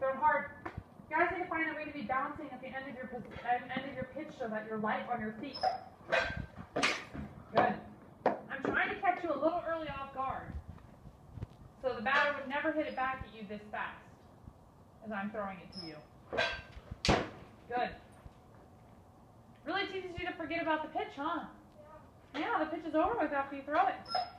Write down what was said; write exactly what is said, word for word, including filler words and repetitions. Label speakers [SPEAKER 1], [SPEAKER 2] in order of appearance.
[SPEAKER 1] Throw it hard. You guys need to find a way to be bouncing at the end of your end of your pitch so that you're light on your feet. Good. I'm trying to catch you a little early off guard, so the batter would never hit it back at you this fast as I'm throwing it to you. Good. Really teaches you to forget about the pitch, huh? Yeah. Yeah, the pitch is over with after you throw it.